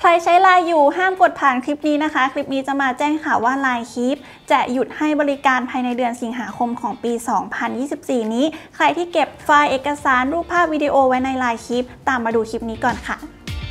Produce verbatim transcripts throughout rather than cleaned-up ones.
รใช้ ไลน์ อยู่ห้ามกดผ่านคลิปนี้นะคะคลิปนี้จะมาแจ้งข่าวว่า ไลน์ Keep จะหยุดให้บริการภายในเดือนสิงหาคมของปี สองพันยี่สิบสี่ นี้ใครที่เก็บไฟล์เอกสารรูปภาพวิดีโอไว้ใน ไลน์ Keep ตามมาดูคลิปนี้ก่อนค่ะ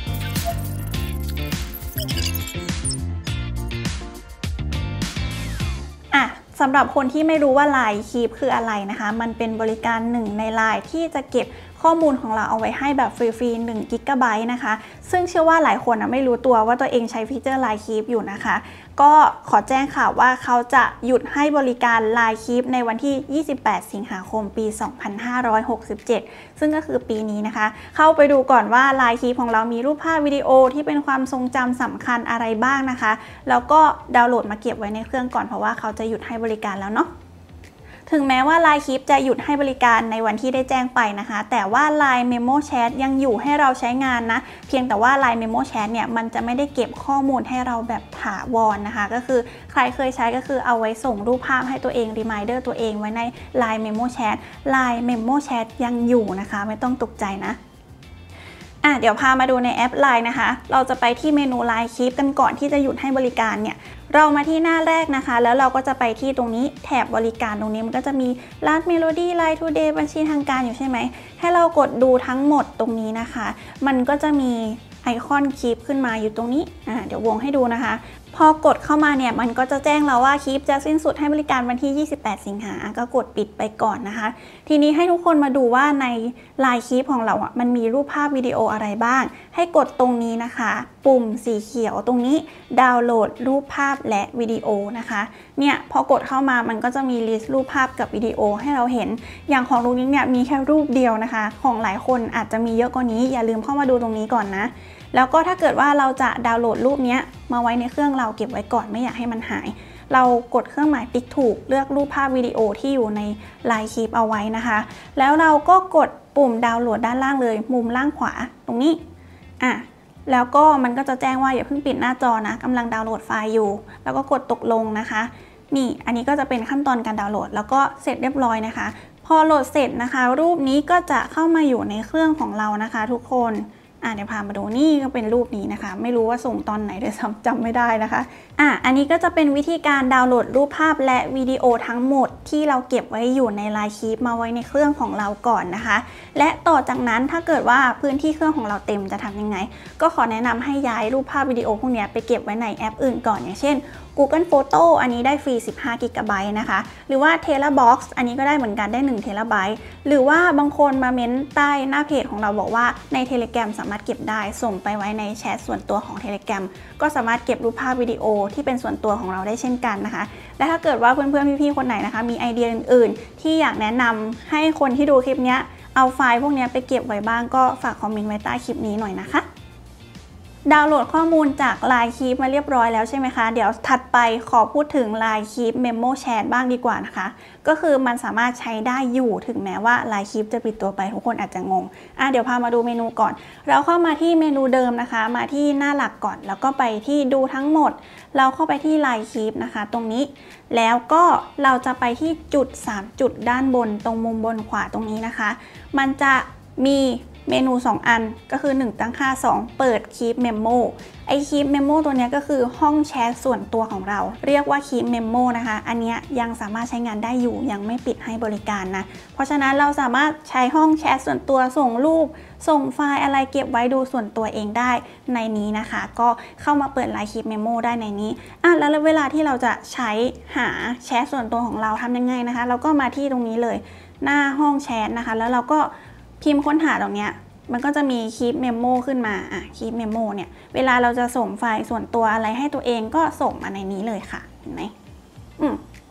อ่ะสำหรับคนที่ไม่รู้ว่า ไลน์ Keep คืออะไรนะคะมันเป็นบริการหนึ่งใน ไลน์ ที่จะเก็บข้อมูลของเราเอาไว้ให้แบบฟรีๆหนึ่งกิกะไบต์นะคะซึ่งเชื่อว่าหลายคนนะไม่รู้ตัวว่าตัวเองใช้ฟีเจอร์ ไลน์ Keep อยู่นะคะก็ขอแจ้งข่าวว่าเขาจะหยุดให้บริการ ไลน์ Keep ในวันที่ยี่สิบแปดสิงหาคมปี สองพันห้าร้อยหกสิบเจ็ด ซึ่งก็คือปีนี้นะคะเข้าไปดูก่อนว่า ไลน์ Keep ของเรามีรูปภาพวิดีโอที่เป็นความทรงจำสำคัญอะไรบ้างนะคะแล้วก็ดาวน์โหลดมาเก็บไว้ในเครื่องก่อนเพราะว่าเขาจะหยุดให้บริการแล้วเนาะถึงแม้ว่า ไลน์ Keep จะหยุดให้บริการในวันที่ได้แจ้งไปนะคะแต่ว่า ไลน์ Memo Chat ยังอยู่ให้เราใช้งานนะเพียงแต่ว่า ไลน์ Memo Chat เนี่ยมันจะไม่ได้เก็บข้อมูลให้เราแบบถาวร นะคะก็คือใครเคยใช้ก็คือเอาไว้ส่งรูปภาพให้ตัวเอง Reminder ตัวเองไว้ใน ไลน์ Memo Chat ไลน์ Memo Chat ยังอยู่นะคะไม่ต้องตกใจนะอ่ะเดี๋ยวพามาดูในแอป ไลน์ นะคะเราจะไปที่เมนู ไลน์ Keep กันก่อนที่จะหยุดให้บริการเนี่ยเรามาที่หน้าแรกนะคะแล้วเราก็จะไปที่ตรงนี้แถบบริการตรงนี้มันก็จะมี Last Melody ไลน์ Today บัญชีทางการอยู่ใช่ไหมให้เรากดดูทั้งหมดตรงนี้นะคะมันก็จะมีไอคอน Keep ขึ้นมาอยู่ตรงนี้อ่าเดี๋ยววงให้ดูนะคะพอกดเข้ามาเนี่ยมันก็จะแจ้งเราว่า Keep จะสิ้นสุดให้บริการวันที่ยี่สิบแปดสิงหาก็กดปิดไปก่อนนะคะทีนี้ให้ทุกคนมาดูว่าใน ไลน์ Keep ของเราอ่ะมันมีรูปภาพวิดีโออะไรบ้างให้กดตรงนี้นะคะปุ่มสีเขียวตรงนี้ดาวน์โหลดรูปภาพและวิดีโอนะคะเนี่ยพอกดเข้ามามันก็จะมีลิสต์รูปภาพกับวิดีโอให้เราเห็นอย่างของลุงนิ้งเนี่ยมีแค่รูปเดียวนะคะของหลายคนอาจจะมีเยอะกว่านี้อย่าลืมเข้ามาดูตรงนี้ก่อนนะแล้วก็ถ้าเกิดว่าเราจะดาวน์โหลดรูปนี้มาไว้ในเครื่องเราเก็บไว้ก่อนไม่อยากให้มันหายเรากดเครื่องหมายติ๊กถูกเลือกรูปภาพวิดีโอที่อยู่ใน ไลน์ Keep เอาไว้นะคะแล้วเราก็กดปุ่มดาวน์โหลดด้านล่างเลยมุมล่างขวาตรงนี้อ่ะแล้วก็มันก็จะแจ้งว่าอย่าเพิ่งปิดหน้าจอนะกำลังดาวน์โหลดไฟล์อยู่แล้วก็กดตกลงนะคะนี่อันนี้ก็จะเป็นขั้นตอนการดาวน์โหลดแล้วก็เสร็จเรียบร้อยนะคะพอโหลดเสร็จนะคะรูปนี้ก็จะเข้ามาอยู่ในเครื่องของเรานะคะทุกคนอ่ะเดี๋ยวพามาดูนี่ก็เป็นรูปนี้นะคะไม่รู้ว่าส่งตอนไหนเลยจำไม่ได้นะคะอ่ะอันนี้ก็จะเป็นวิธีการดาวน์โหลดรูปภาพและวิดีโอทั้งหมดที่เราเก็บไว้อยู่ใน ไลน์ Keep มาไว้ในเครื่องของเราก่อนนะคะและต่อจากนั้นถ้าเกิดว่าพื้นที่เครื่องของเราเต็มจะทำยังไงก็ขอแนะนำให้ย้ายรูปภาพวิดีโอพวกนี้ไปเก็บไว้ในแอปอื่นก่อนอย่างเช่น Google Photo อันนี้ได้ฟรีสิบห้ากิกะไบต์นะคะหรือว่า Terabox อันนี้ก็ได้เหมือนกันได้หนึ่งเทราไบต์หรือว่าบางคนมาเม้นใต้หน้าเพจของเราบอกว่าใน Telegram สามารถเก็บได้ส่งไปไว้ในแชทส่วนตัวของ Telegram ก็สามารถเก็บรูปภาพวิดีโอที่เป็นส่วนตัวของเราได้เช่นกันนะคะและถ้าเกิดว่าเพื่อนๆพี่ๆคนไหนนะคะมีไอเดียอื่นๆที่อยากแนะนำให้คนที่ดูคลิปนี้เอาไฟล์พวกนี้ไปเก็บไว้บ้างก็ฝากคอมเมนต์ไว้ใต้คลิปนี้หน่อยนะคะดาวน์โหลดข้อมูลจาก ไลน์ Keep มาเรียบร้อยแล้วใช่ไหมคะเดี๋ยวถัดไปขอพูดถึง ไลน์ Keep Memo Chat บ้างดีกว่านะคะก็คือมันสามารถใช้ได้อยู่ถึงแม้ว่า ไลน์ Keep จะปิดตัวไปทุกคนอาจจะงงอ่ะเดี๋ยวพามาดูเมนูก่อนเราเข้ามาที่เมนูเดิมนะคะมาที่หน้าหลักก่อนแล้วก็ไปที่ดูทั้งหมดเราเข้าไปที่ ไลน์ Keep นะคะตรงนี้แล้วก็เราจะไปที่จุดสามจุดด้านบนตรงมุมบนขวาตรงนี้นะคะมันจะมีเมนูสองอันก็คือหนึ่งตั้งค่าสองเปิด Keep Memo ไอ Keep Memo ตัวนี้ก็คือห้องแชทส่วนตัวของเราเรียกว่า Keep Memo นะคะอันนี้ยังสามารถใช้งานได้อยู่ยังไม่ปิดให้บริการนะเพราะฉะนั้นเราสามารถใช้ห้องแชทส่วนตัวส่งรูปส่งไฟล์อะไรเก็บไว้ดูส่วนตัวเองได้ในนี้นะคะก็เข้ามาเปิด ไลน์ Keep Memo ได้ในนี้อ่ะแล้วเวลาที่เราจะใช้หาแชทส่วนตัวของเราทำยังไงนะคะเราก็มาที่ตรงนี้เลยหน้าห้องแชทนะคะแล้วเราก็พิมพ์ค้นหาตรงเนี้ยมันก็จะมี Keep Memo ขึ้นมาอ่ะ Keep Memo เนี่ยเวลาเราจะส่งไฟล์ส่วนตัวอะไรให้ตัวเองก็ส่งมาในนี้เลยค่ะเห็นไหมอืม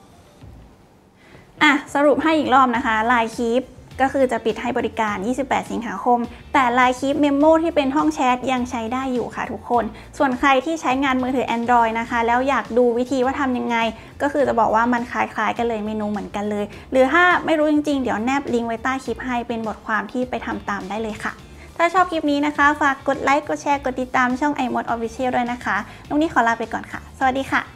อ่ะสรุปให้อีกรอบนะคะ ไลน์ Keep ก็คือจะปิดให้บริการยี่สิบแปดสิงหาคมแต่ ไลน์ Keep Memo ที่เป็นห้องแชทยังใช้ได้อยู่ค่ะทุกคนส่วนใครที่ใช้งานมือถือ Android นะคะแล้วอยากดูวิธีว่าทำยังไงก็คือจะบอกว่ามันคล้ายๆกันเลยเมนูเหมือนกันเลยหรือถ้าไม่รู้จริงๆเดี๋ยวแนบลิงก์ไว้ใต้คลิปให้เป็นบทความที่ไปทำตามได้เลยค่ะถ้าชอบคลิปนี้นะคะฝากกดไลค์กดแชร์กดติดตามช่อง iMode Official ด้วยนะคะน้องนี่ขอลาไปก่อนค่ะสวัสดีค่ะ